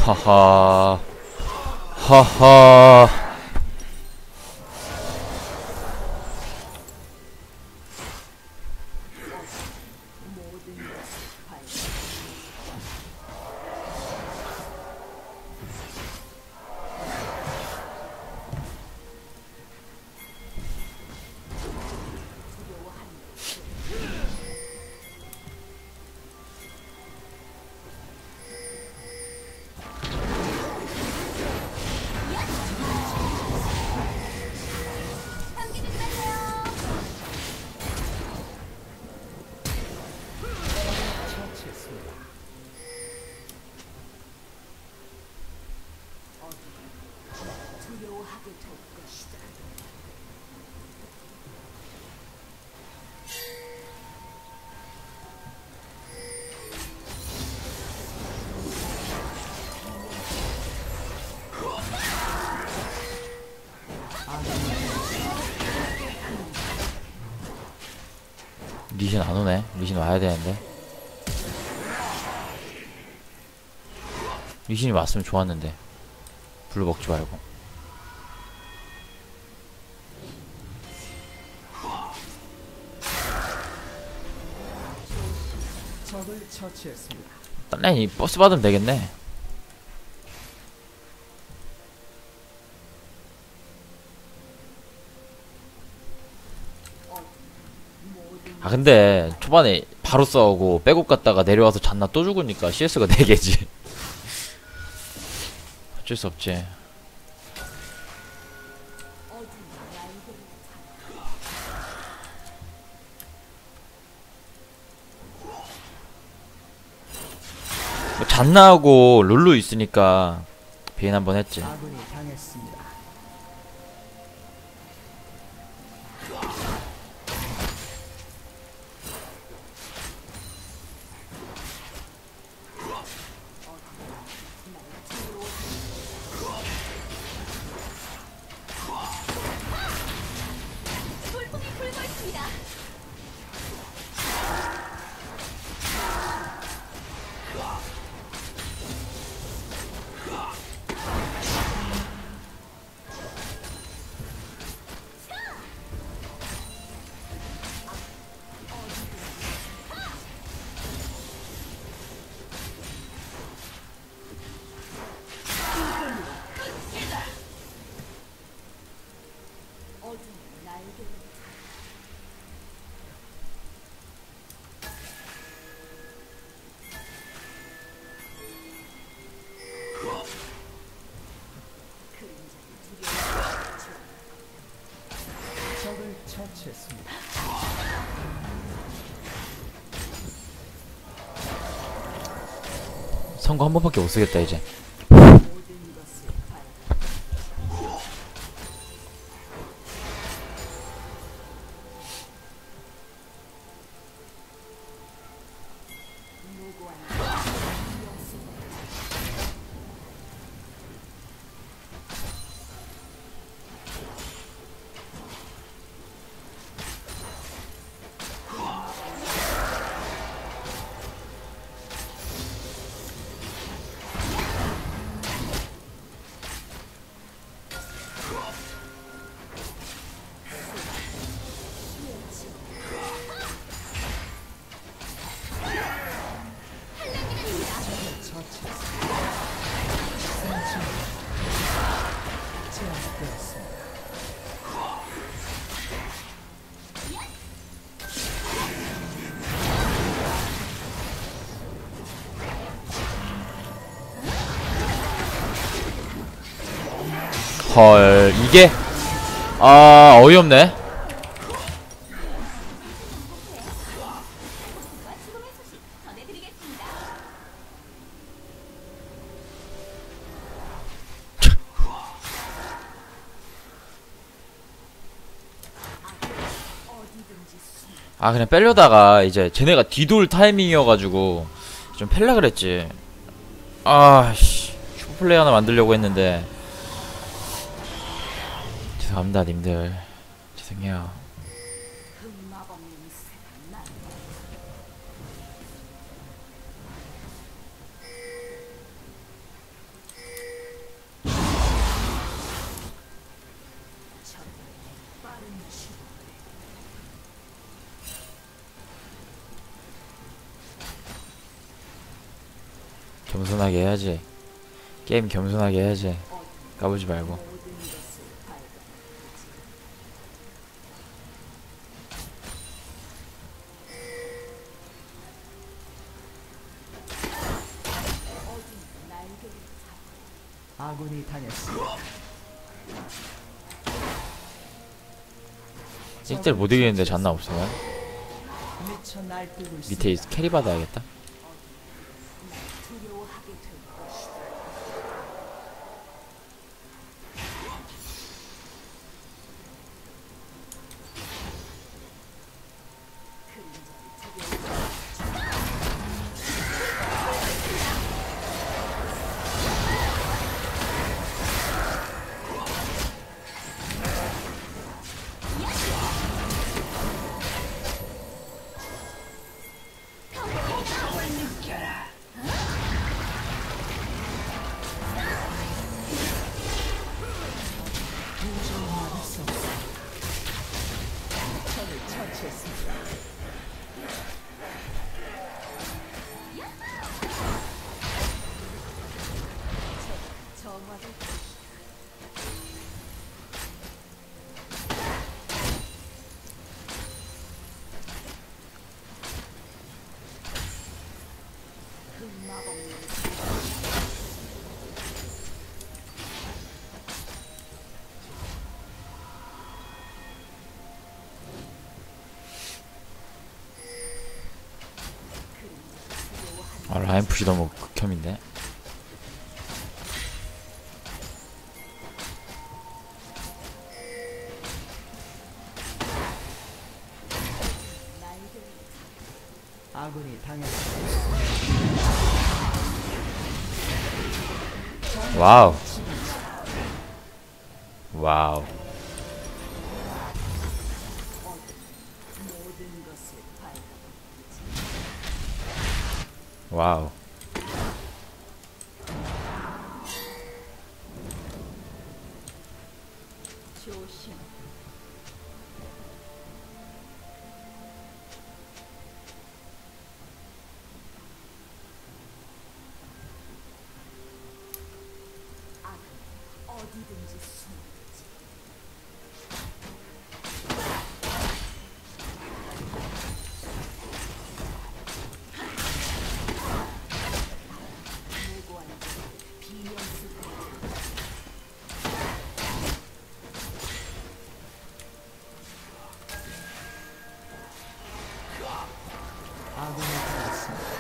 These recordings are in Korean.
하하. 하하. 리신 안 오네. 리신 와야 되는데. 리신이 왔으면 좋았는데. 블루 먹지 말고. 적을 처치했습니다. 딴 라인이 버스 받으면 되겠네. 아 근데 초반에 바로 싸우고 백업 갔다가 내려와서 잔나 또 죽으니까 CS가 4개지. 어쩔 수 없지. 뭐 잔나하고 룰루 있으니까 비행 한번 했지. 아군이 당했습니다. 적을 처치했습니다. 선거 한 번밖에 못 쓰겠다 이제. 헐 이게 아 어이없네. 아 그냥 빼려다가 이제 쟤네가 뒤돌 타이밍이어가지고 좀 펠라 그랬지. 아씨 슈퍼플레이 하나 만들려고 했는데 죄송합니다 님들. 죄송해요. 겸손하게 해야지. 게임 겸손하게 해야지. 까부지 말고. 아군이 당했습니다. 찍들 못 이기는데 잔나 없으면 미쳐 날뛰고 밑에 있습니다. 캐리 받아야겠다. 적을 처치했습니다. 아, 라인 푸시 너무 극혐인데. 아군이 당했습니다. 와우. 와우. 와우. 조심. 악은 어디든지 숨지. 무고한 비명스럽게. 아군이 당했습니다.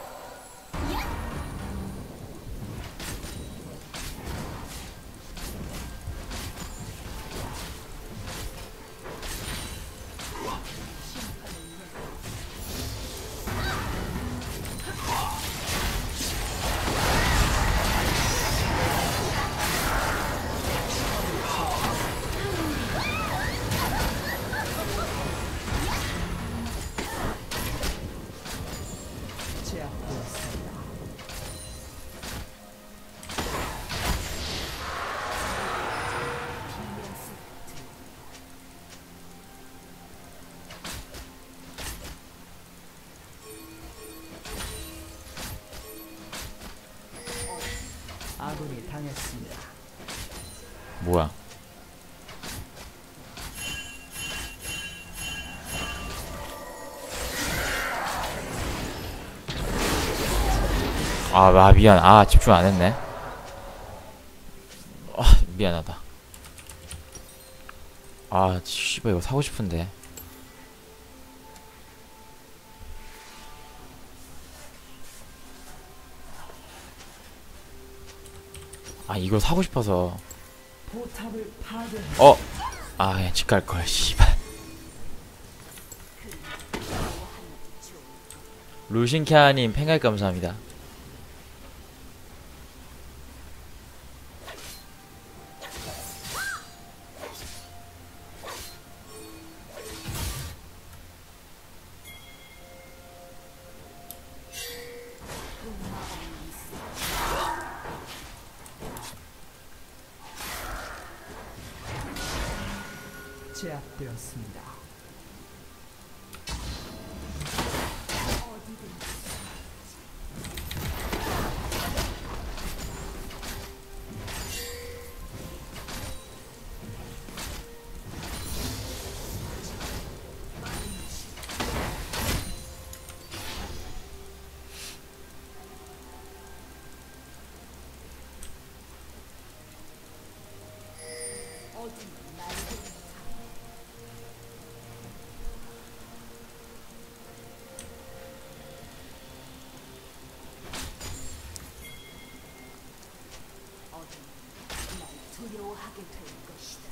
제압되었습니다. 아군이 당했습니다. 뭐야? 아, 미안. 아, 집중 안 했네. 아, 미안하다. 아, 씨발, 이거 사고 싶은데. 아, 이거 사고 싶어서. 포탑을 파괴. 아, 그냥 집 갈걸, 씨발. 루신캬님 팬가입 감사합니다. 제압되었습니다. 두려워하게 될 것이다.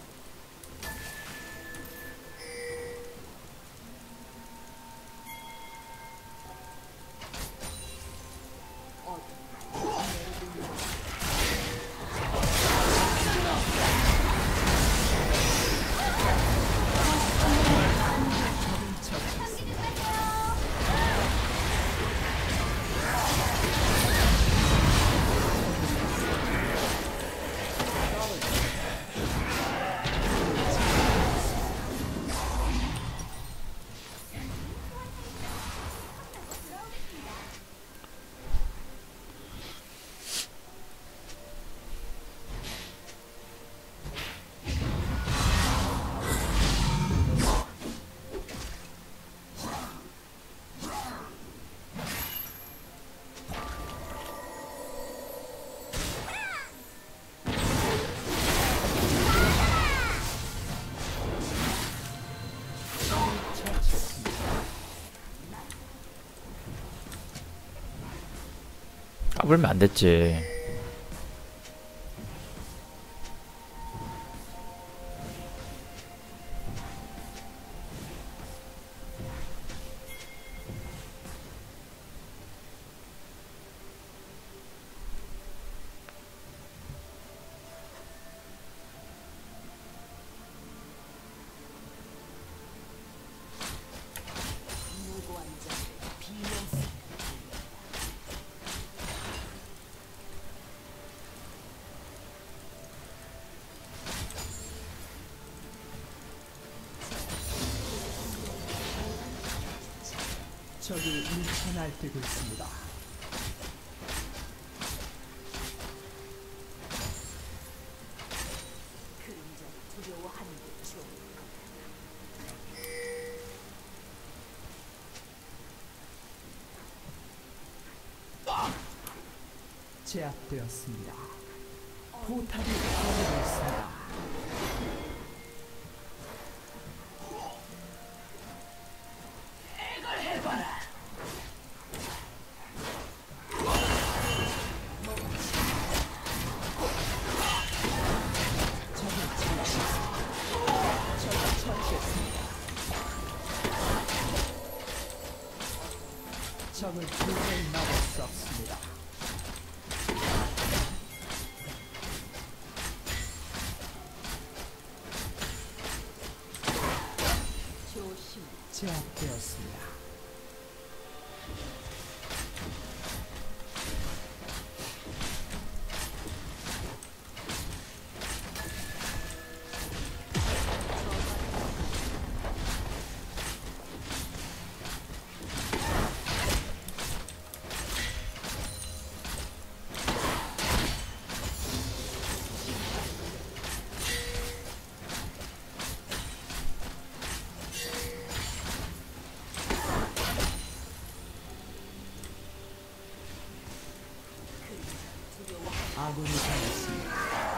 까불면 안 됐지. 무고한 자를 비명스 적이 미쳐 날뛰고 있습니다. 그림자를 두려워하는 게 좋을 거다. 제압되었습니다. 포탑이 파괴되고 있습니다. 적을 도저히 막을 수 없습니다. 조심. 제압되었습니다. 아군이 당했습니다.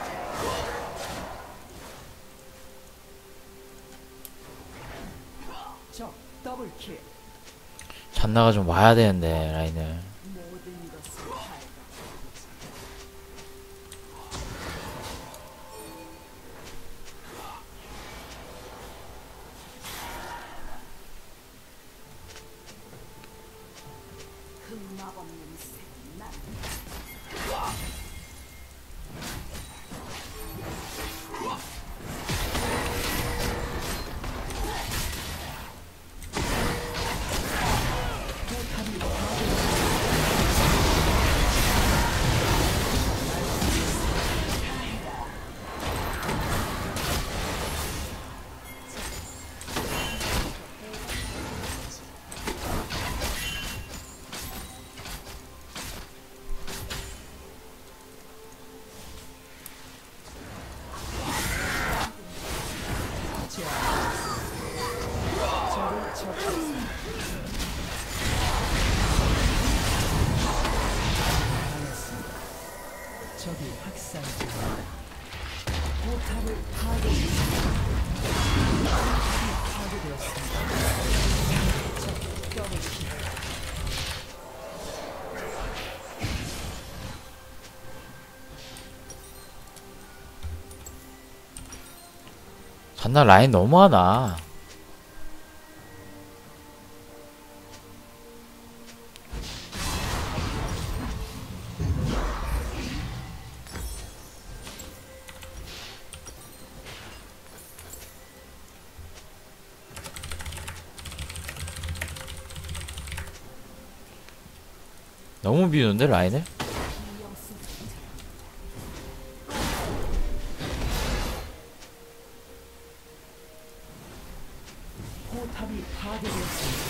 적 더블킬. 잔나가 좀 와야 되는데 라인을. 모든 것을 밟아. 흑막 없는 새난 포탑이 파괴되었습니다. 적을 처치했습니다. 당했습니다. 적이 학살 중입니다. 포탑을 파괴했습니다. 파괴되었습니다. 적 더블킬. 잔나 라인 너무하나. 너무 비우는데 라인을? 포탑이 파괴되었습니다.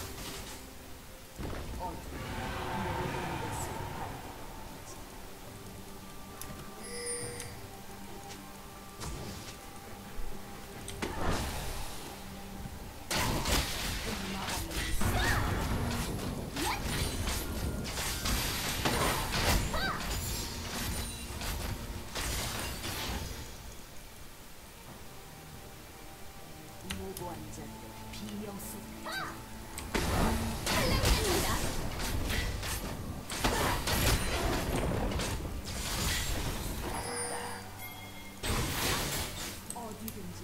무고한 자들의 비명소 어디든지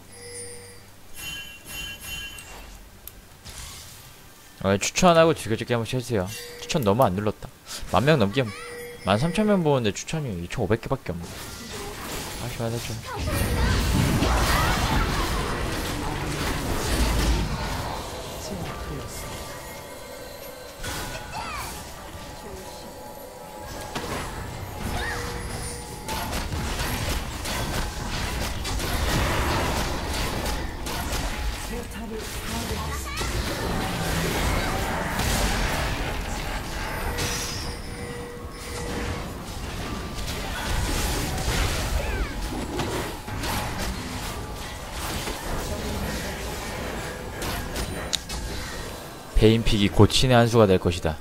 숨어 추천하고 즐겨찾기 한번 해주세요. 추천 너무 안 눌렀다. 10,000명 넘게 13,000명 보는데 추천이 2,500개밖에 없네. 아쉬워야 되죠. 제압되었습니다. 포탑을 파괴했습니다. 베인픽이 곧 신의 한 수가 될 것이다.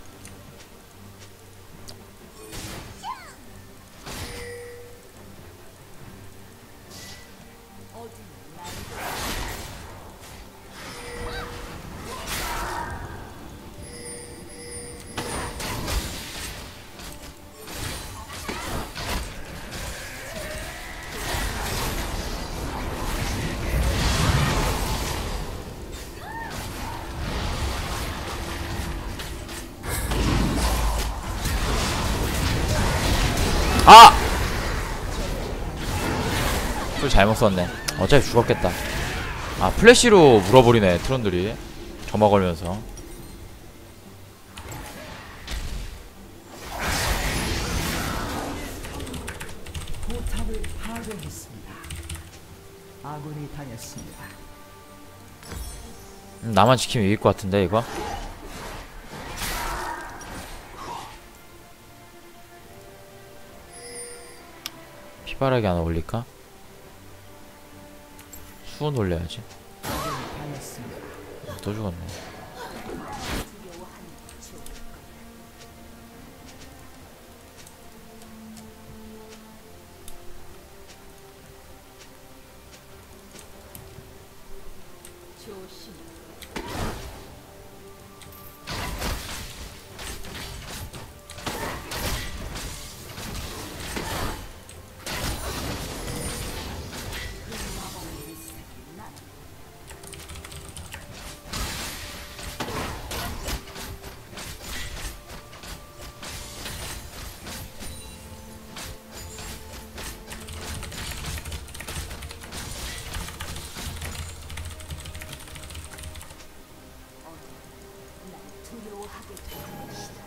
아! 풀 잘못 썼네. 어차피 죽었겠다. 아, 플래시로 물어버리네, 트론들이. 점화 걸면서. 포탑을 파괴했습니다. 아군이 당했습니다. 나만 지키면 이길 것 같은데, 이거? 피바라기 하나 올릴까? 수원 올려야지. 아군이 당했습니다. 또 죽었네. 조심. 두려워하게 될 것이다.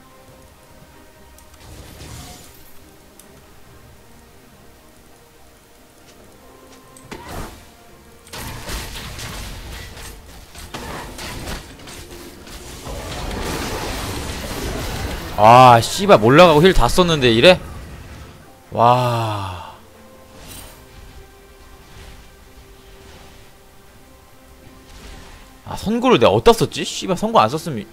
아, 씨발, 몰라가고 힐 다 썼는데, 이래? 와. 아, 선고를 내가 어디다 썼지? 씨발, 선고 안 썼으면.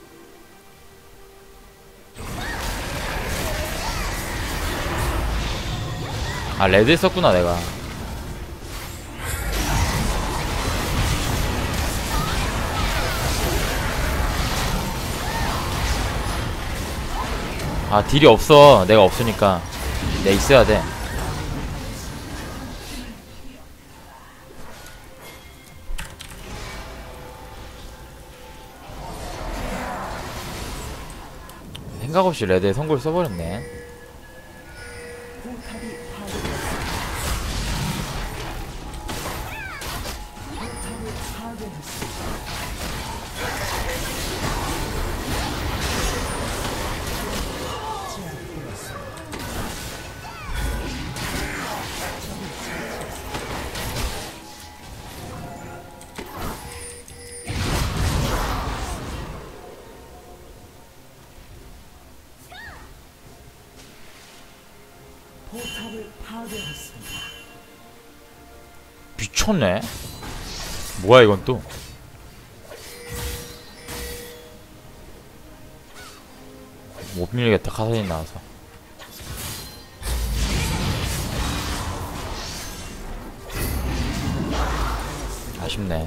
아, 레드에 썼구나, 내가. 아, 딜이 없어. 내가 없으니까. 내가 있어야 돼. 생각 없이 레드에 선고를 써버렸네. 포탑이 파괴되었습니다. 포탑을 파괴했습니다. 제압되었습니다. 포탑을 파괴했습니다. 미쳤네. 뭐야 이건 또. 못 밀겠다, 카사딘 나와서. 아쉽네.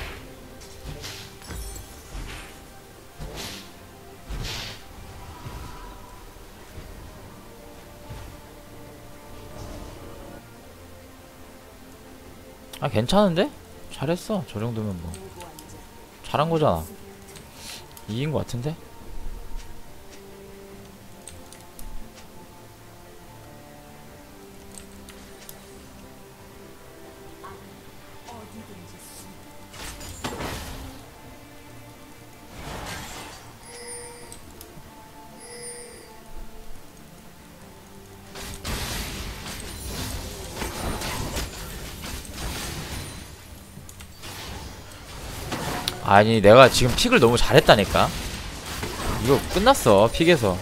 아, 괜찮은데? 잘했어. 저 정도면 뭐 잘한 거잖아. 이긴 거 같은데? 어디든지 숨. 아니, 내가 지금 픽을 너무 잘했다니까? 이거 끝났어, 픽에서.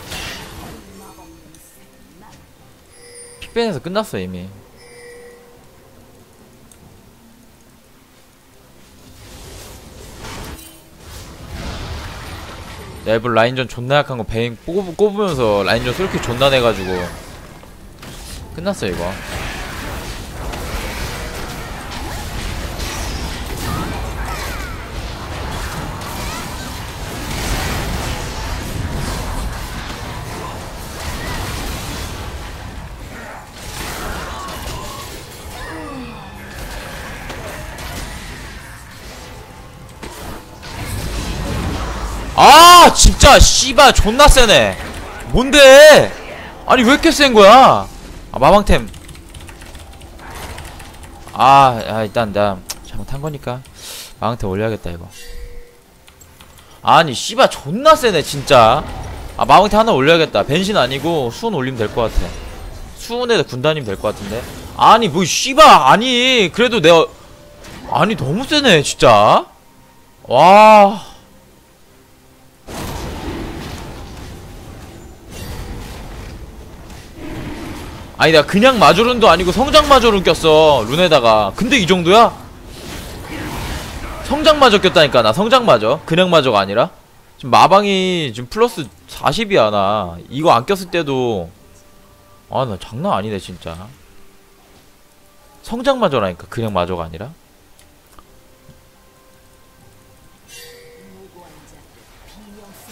픽밴에서 끝났어, 이미. 얇은 라인전 존나 약한 거 베인 꼽으면서 라인전 솔킬 존나 내가지고 끝났어, 이거. 아, 진짜 씨발 존나 세네. 뭔데? 아니 왜 이렇게 센 거야? 아, 마방템. 일단 나 잘못한 거니까 마방템 올려야겠다 이거. 아니 씨발 존나 세네 진짜. 아, 마방템 하나 올려야겠다. 벤신 아니고 수은 올리면 될 것 같아. 수은에다 군단이면 될 것 같은데. 아니 뭐 씨발, 아니 그래도 내가, 아니 너무 세네 진짜. 와. 아니 내가 그냥 마조룬도 아니고 성장 마조룬 꼈어 룬에다가. 근데 이 정도야? 성장 마저 꼈다니까. 나 성장 마저, 그냥 마저가 아니라. 지금 마방이 지금 플러스 40이야 나. 이거 안 꼈을 때도. 아, 나 장난 아니네 진짜. 성장 마저라니까, 그냥 마저가 아니라. 무고한 자들 비명 쓰.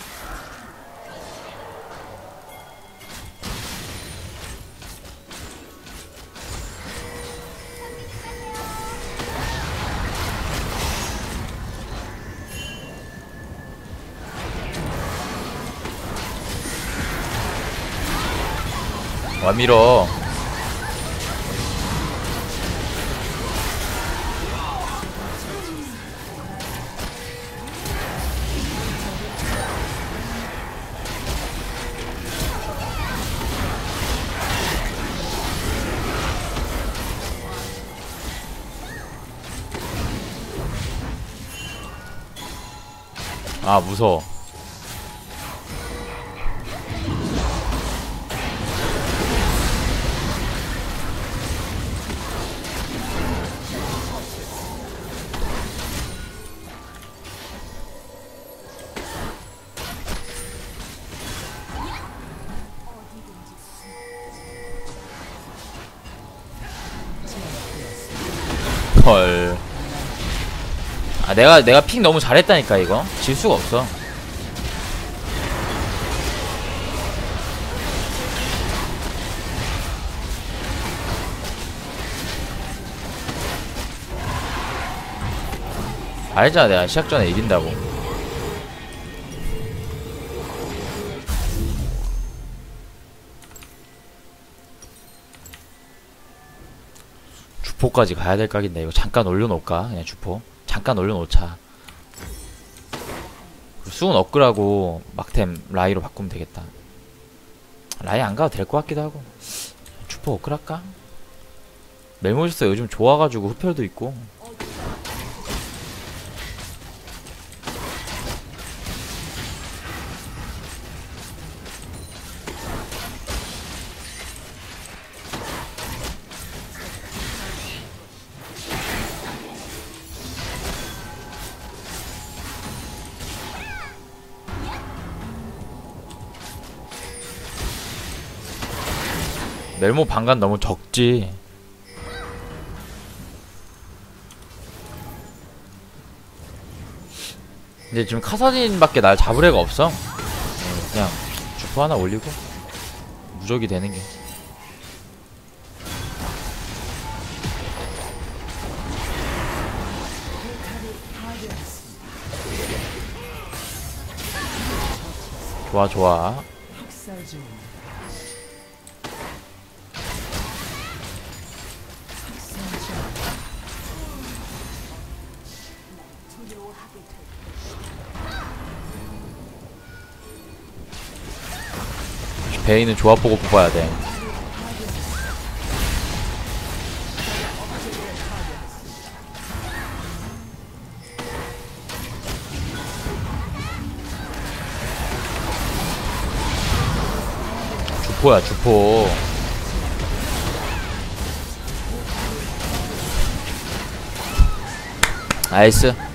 와 밀어. 아, 무서워. 헐. 아 내가 픽 너무 잘했다니까 이거 질 수가 없어. 알잖아 내가 시작 전에 이긴다고. 주포까지 가야 될 각인데 이거 잠깐 올려놓을까? 그냥 주포 잠깐 올려놓자. 수은 업그라고 막템 라이로 바꾸면 되겠다. 라이 안 가도 될 것 같기도 하고. 주포 업그랄까? 멜모지스 요즘 좋아가지고 흡혈도 있고. 멜모 방간 너무 적지. 근데 지금 카사딘밖에 날 잡을 애가 없어. 그냥 주포 하나 올리고 무적이 되는 게. 좋아 좋아. 학살 중. 베인은 조합 보고 뽑아야 돼. 주포야 주포. 나이스.